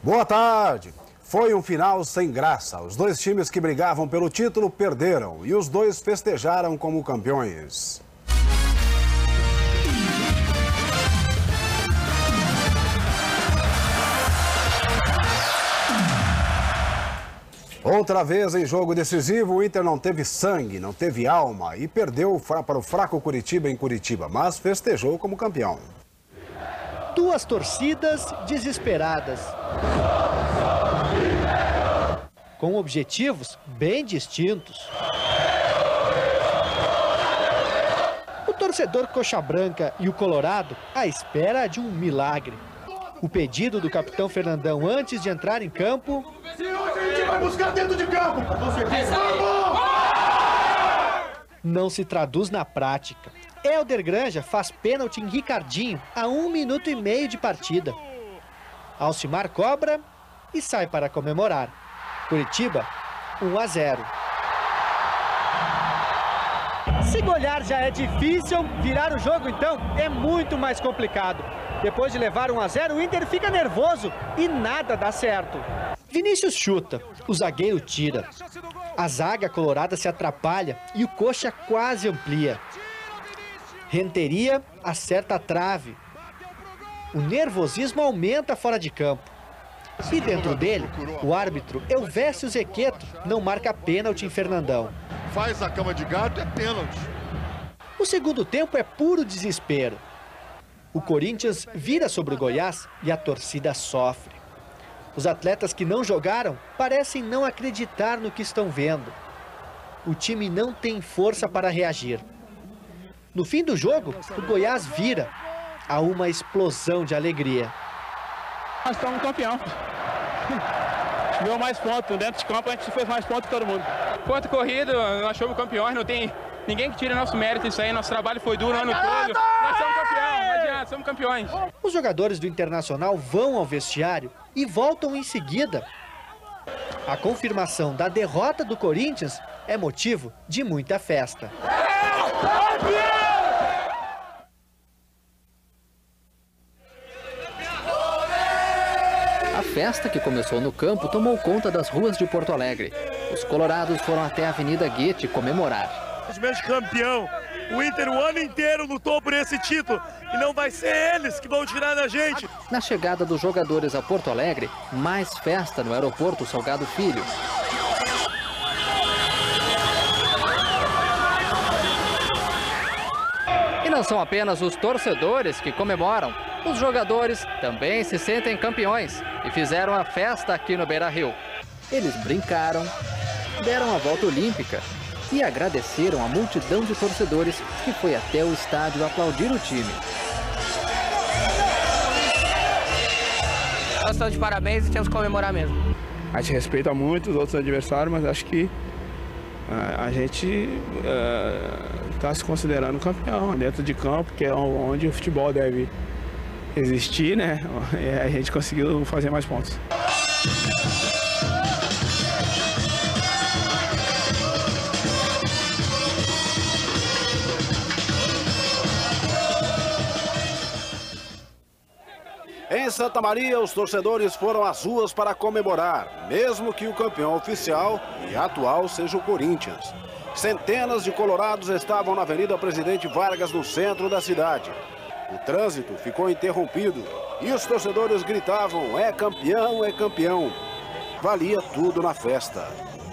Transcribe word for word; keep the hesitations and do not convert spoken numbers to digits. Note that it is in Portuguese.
Boa tarde. Foi um final sem graça. Os dois times que brigavam pelo título perderam e os dois festejaram como campeões. Outra vez em jogo decisivo, o Inter não teve sangue, não teve alma e perdeu para o fraco Curitiba em Curitiba, mas festejou como campeão. Duas torcidas desesperadas, com objetivos bem distintos. O torcedor coxa branca e o colorado à espera de um milagre. O pedido do capitão Fernandão antes de entrar em campo... vai buscar dentro de campo! Não se traduz na prática. Hélder Granja faz pênalti em Ricardinho a um minuto e meio de partida. Alcimar cobra e sai para comemorar. Curitiba, um a zero. Se golear já é difícil, virar o jogo então é muito mais complicado. Depois de levar um a zero, o Inter fica nervoso e nada dá certo. Vinícius chuta, o zagueiro tira. A zaga colorada se atrapalha e o coxa quase amplia. Renteria acerta a trave. O nervosismo aumenta fora de campo. E dentro dele, o árbitro Elvésio Zequeto não marca pênalti em Fernandão. Faz a cama de gato, é pênalti. O segundo tempo é puro desespero. O Corinthians vira sobre o Goiás e a torcida sofre. Os atletas que não jogaram parecem não acreditar no que estão vendo. O time não tem força para reagir. No fim do jogo, o Goiás vira. Há uma explosão de alegria. Nós estamos campeão. Deu mais pontos. Dentro de campo a gente fez mais pontos que todo mundo. Quanto corrido, nós somos campeões, não tem ninguém que tire nosso mérito isso aí. Nosso trabalho foi duro o ano todo. Nós somos campeões, não adianta, somos campeões. Os jogadores do Internacional vão ao vestiário e voltam em seguida. A confirmação da derrota do Corinthians é motivo de muita festa. A festa, que começou no campo, tomou conta das ruas de Porto Alegre. Os colorados foram até a Avenida Goethe comemorar. Os meus campeão, o Inter o ano inteiro lutou por esse título e não vai ser eles que vão tirar da gente. Na chegada dos jogadores a Porto Alegre, mais festa no aeroporto Salgado Filho. E não são apenas os torcedores que comemoram. Os jogadores também se sentem campeões e fizeram a festa aqui no Beira-Rio. Eles brincaram, deram a volta olímpica e agradeceram a multidão de torcedores que foi até o estádio aplaudir o time. Nós estamos de parabéns e temos que comemorar mesmo. A gente respeita muito os outros adversários, mas acho que a, a gente está uh, se considerando campeão dentro de campo, que é onde o futebol deve existir, né? E a gente conseguiu fazer mais pontos. Em Santa Maria, os torcedores foram às ruas para comemorar, mesmo que o campeão oficial e atual seja o Corinthians. Centenas de colorados estavam na Avenida Presidente Vargas, no centro da cidade. O trânsito ficou interrompido e os torcedores gritavam: é campeão, é campeão. Valia tudo na festa.